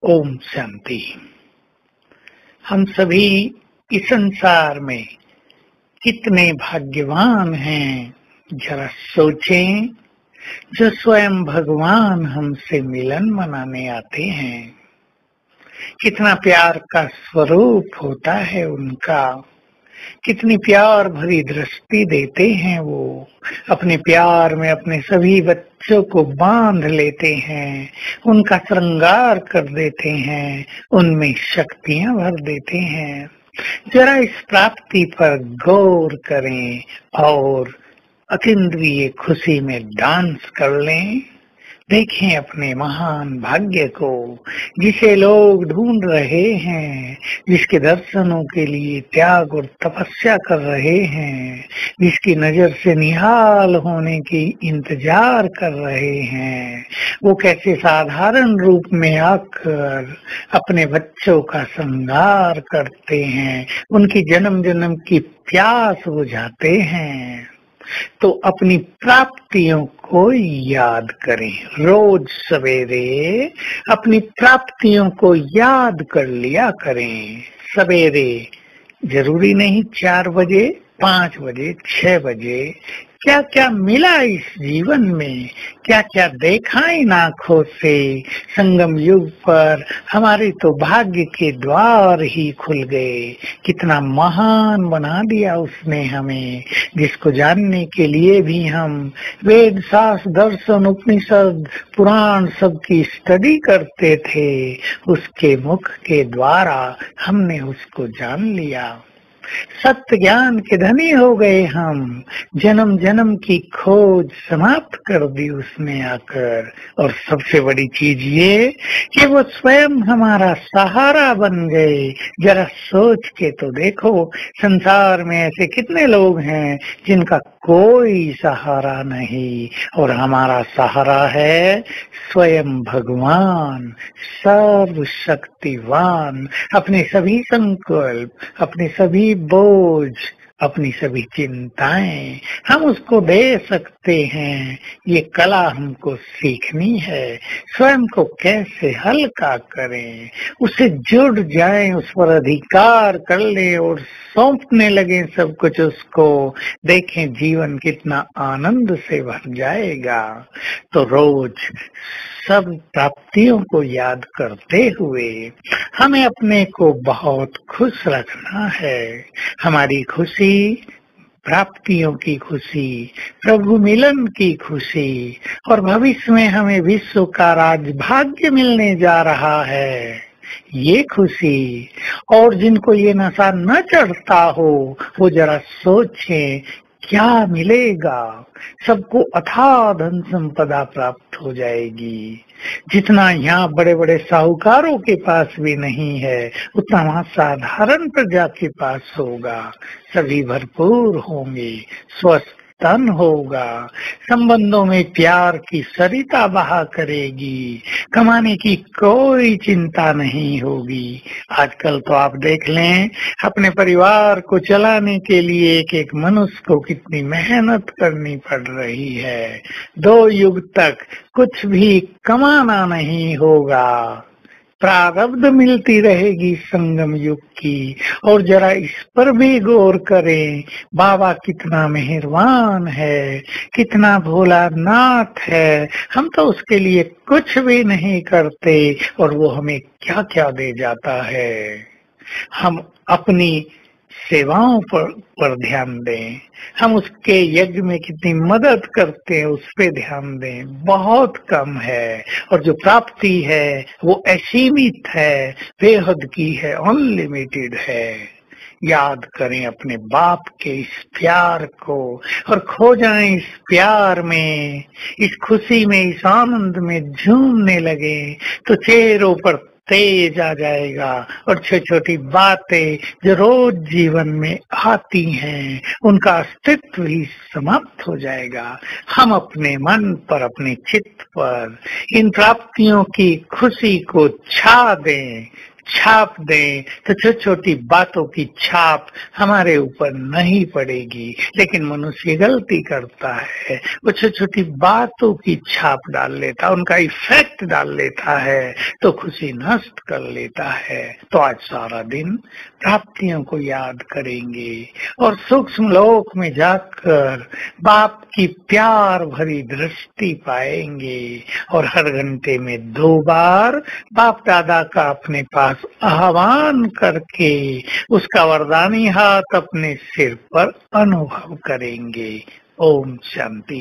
ओम शांति। हम सभी इस संसार में कितने भाग्यवान हैं, जरा सोचें। जो स्वयं भगवान हमसे मिलन मनाने आते हैं, कितना प्यार का स्वरूप होता है उनका, कितनी प्यार भरी दृष्टि देते हैं। वो अपने प्यार में अपने सभी बच्चों को बांध लेते हैं, उनका श्रृंगार कर देते हैं, उनमें शक्तियां भर देते हैं। जरा इस प्राप्ति पर गौर करें और अतीन्द्रिय खुशी में डांस कर लें। देखें अपने महान भाग्य को, जिसे लोग ढूंढ रहे हैं, जिसके दर्शनों के लिए त्याग और तपस्या कर रहे हैं, जिसकी नजर से निहाल होने की इंतजार कर रहे हैं। वो कैसे साधारण रूप में आकर अपने बच्चों का श्रृंगार करते हैं, उनकी जन्म जन्म की प्यास बुझाते हैं। तो अपनी प्राप्तियों को याद करें। रोज सवेरे अपनी प्राप्तियों को याद कर लिया करें। सवेरे जरूरी नहीं 4 बजे, 5 बजे, 6 बजे। क्या क्या मिला इस जीवन में, क्या क्या देखा इन आँखों से। संगम युग पर हमारे तो भाग्य के द्वार ही खुल गए। कितना महान बना दिया उसने हमें, जिसको जानने के लिए भी हम वेद शास्त्र दर्शन उपनिषद पुराण सबकी स्टडी करते थे। उसके मुख के द्वारा हमने उसको जान लिया। सत्य ज्ञान के धनी हो गए हम। जन्म जन्म की खोज समाप्त कर दी उसने आकर। और सबसे बड़ी चीज ये कि वो स्वयं हमारा सहारा बन गए। जरा सोच के तो देखो, संसार में ऐसे कितने लोग हैं जिनका कोई सहारा नहीं, और हमारा सहारा है स्वयं भगवान सर्वशक्तिवान। अपने सभी संकल्प, अपने सभी बोझ, अपनी सभी चिंताएं हम उसको दे सकते हैं। ये कला हमको सीखनी है, स्वयं को कैसे हल्का करें, उससे जुड़ जाएं, उस पर अधिकार कर लें और सौंपने लगे सब कुछ उसको। देखें जीवन कितना आनंद से भर जाएगा। तो रोज सब प्राप्तियों को याद करते हुए हमें अपने को बहुत खुश रखना है। हमारी खुशी, प्राप्तियों की खुशी, प्रभु मिलन की खुशी, और भविष्य में हमें विश्व का राजभाग्य मिलने जा रहा है, ये खुशी। और जिनको ये नशा न चढ़ता हो, वो जरा सोचें क्या मिलेगा। सबको अथाह धन संपदा प्राप्त हो जाएगी। जितना यहाँ बड़े बड़े साहूकारों के पास भी नहीं है, उतना वहाँ साधारण प्रजा के पास होगा। सभी भरपूर होंगे, स्वस्थ तन होगा, संबंधों में प्यार की सरिता बहा करेगी, कमाने की कोई चिंता नहीं होगी। आजकल तो आप देख लें, अपने परिवार को चलाने के लिए एक एक मनुष्य को कितनी मेहनत करनी पड़ रही है। 2 युग तक कुछ भी कमाना नहीं होगा, प्रारब्ध मिलती रहेगी संगम युग की। और जरा इस पर भी गौर करें, बाबा कितना मेहरबान है, कितना भोलानाथ है। हम तो उसके लिए कुछ भी नहीं करते और वो हमें क्या क्या दे जाता है। हम अपनी सेवाओं पर ध्यान दें, हम उसके यज्ञ में कितनी मदद करते हैं उस पे ध्यान दें। बहुत कम है, और जो प्राप्ति है वो असीमित है, बेहद की है, अनलिमिटेड है। याद करें अपने बाप के इस प्यार को और खो जाएं इस प्यार में, इस खुशी में, इस आनंद में झूमने लगे तो चेहरों पर तेज आ जाएगा। और छोटी छोटी बातें जो रोज जीवन में आती हैं, उनका अस्तित्व ही समाप्त हो जाएगा। हम अपने मन पर, अपने चित्त पर इन प्राप्तियों की खुशी को छा दें, छाप दें तो छोटी छोटी बातों की छाप हमारे ऊपर नहीं पड़ेगी। लेकिन मनुष्य गलती करता है, वो छोटी छोटी बातों की छाप डाल लेता है, उनका इफेक्ट डाल लेता है, तो खुशी नष्ट कर लेता है। तो आज सारा दिन प्राप्तियों को याद करेंगे और सूक्ष्म लोक में जाकर बाप की प्यार भरी दृष्टि पाएंगे और हर घंटे में 2 बार बाप दादा का अपने पास आह्वान करके उसका वरदानी हाथ अपने सिर पर अनुभव करेंगे। ओम शांति।